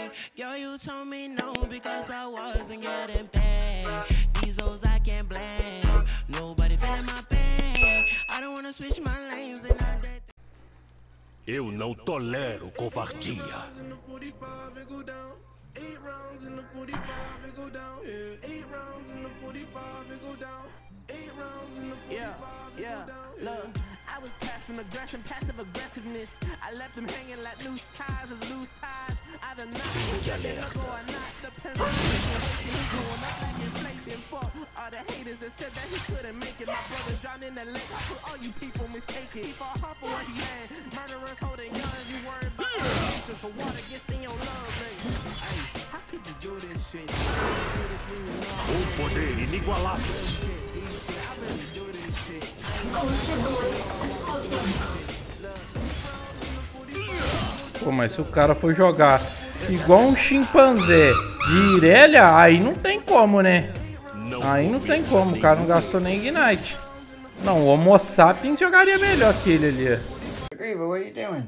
Girl, you told me no because I wasn't getting paid. These hoes I can't blame. Nobody feeling my pain. I don't wanna switch my lanes and I did. Eu não tolero covardia. Yeah, look, I was passive aggression, passive aggressiveness. I left them hanging like loose ties as loose ties. I don't know or not, depends on who's going up like inflation. For all the haters that said that he couldn't make it. My brother drowned in the lake. I put all you people mistaken. He fought hard for what he had. Murderers holding guns. You worried about education, so water gets in your lungs, nigga. Hey, how could you do this shit? Poder inigualável. Pô, mas se o cara for jogar igual um chimpanzé de Irellia, aí não tem como, né? Aí não tem como, o cara não gastou nem Ignite. Não, o Homo sapiens jogaria melhor que ele ali. What are you doing?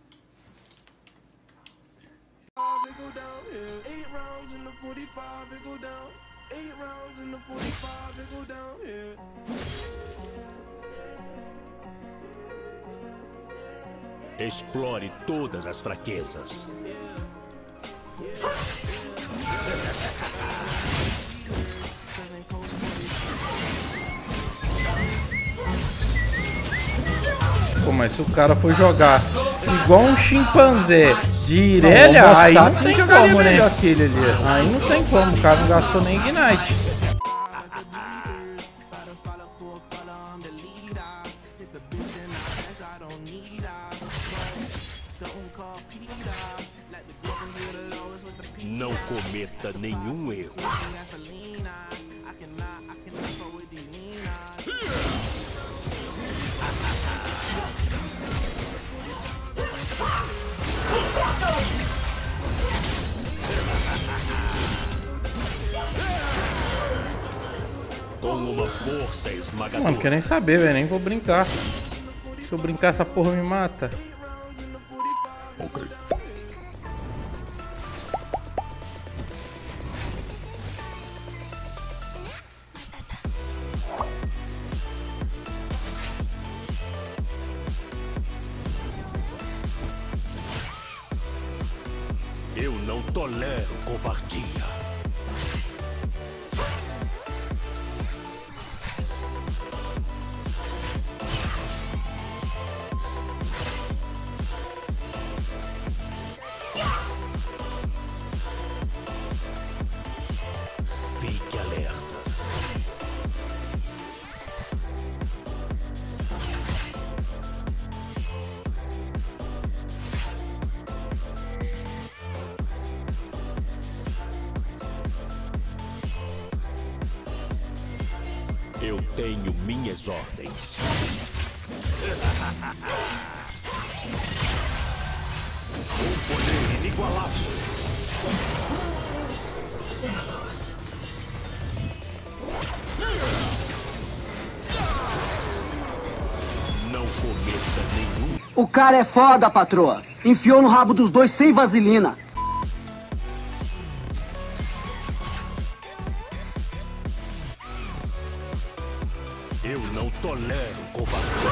Explore todas as fraquezas. Pô, mas se o cara for jogar igual um chimpanzé de Irellia, aí não tem como, né? Aí não tem como, o cara não gastou nem Ignite. Não cometa nenhum erro. Com uma força esmagadora. Mano, não quero nem saber, velho. Nem vou brincar. Se eu brincar, essa porra me mata. Ok. Eu não tolero covardia. Fique alerta. Eu tenho minhas ordens. Um poder inigualável. Não cometa nenhum. O cara é foda, patroa. Enfiou no rabo dos dois sem vaselina. Eu não tolero covardia.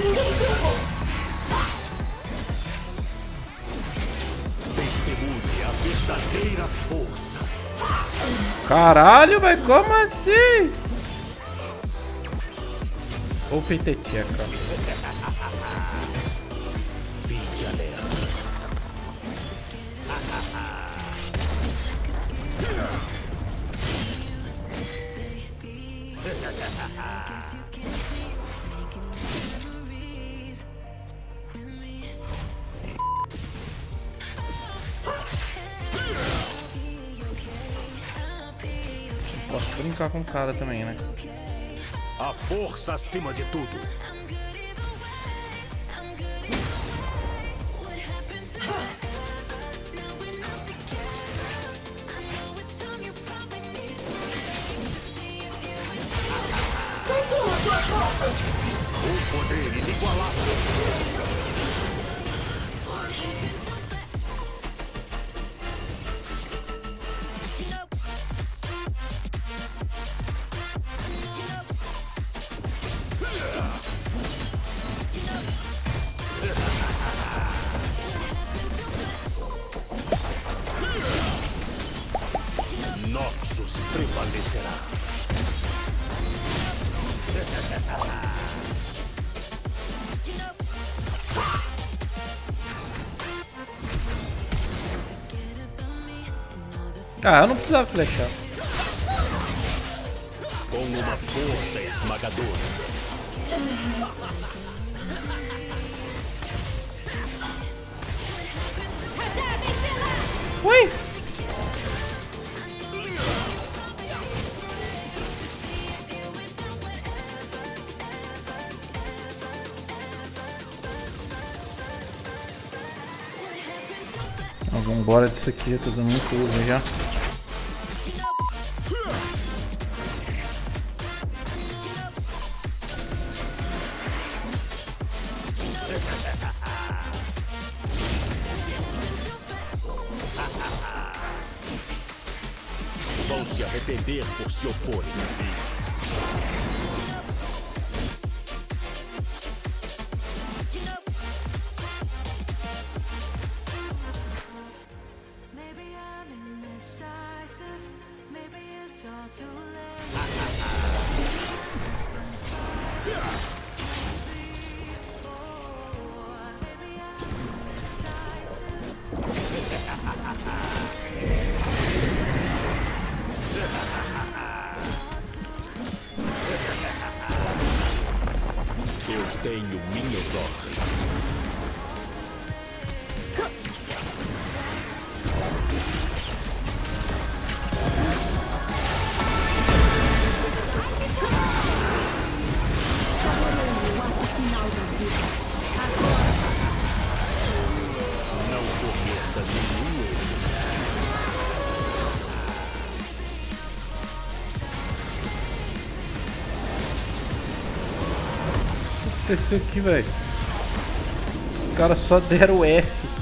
Testemunhe a verdadeira força. Caralho, velho, como assim? Ô, peiteteca. Fique alerta. Posso brincar com o cara também, né? A força acima de tudo. Um poder inigualável. Noxus prevalecerá. Ah, eu não precisava flechar. Com uma força esmagadora. Ui! Vamos embora disso aqui, já tô dando muito uso já. Vão se arrepender por se oporem a mim. Eu tenho minhas ordens. Não cometa nenhum erro. O que aconteceu aqui, velho? Os caras só deram F.